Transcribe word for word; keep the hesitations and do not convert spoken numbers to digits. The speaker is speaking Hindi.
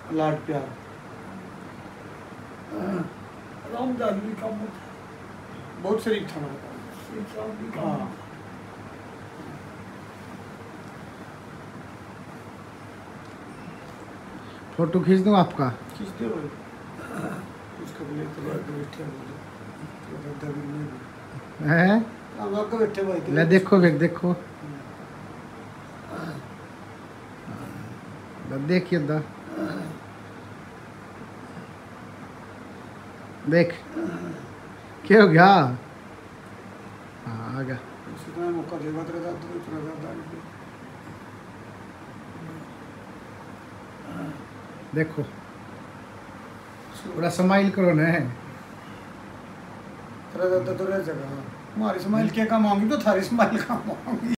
लाड प्यार रामदास भी कम होता है, बहुत शरीफ था मेरा। शेख साहब भी कम हाँ होता है। फोटो खींच दूँ आपका? खींचते हो उसका भी तो बैठे हैं? हैं बैठे भाई ले देखो फिर देखो, देखिए दा देख क्या हो गया? हाँ आ गया। इतना मौका देगा तेरे दादा को, तेरा दादा देखो पूरा स्माइल करो ना। तेरा दादा तो रह जाएगा। हमारी स्माइल क्या काम आऊंगी तो थारी स्माइल काम आऊंगी।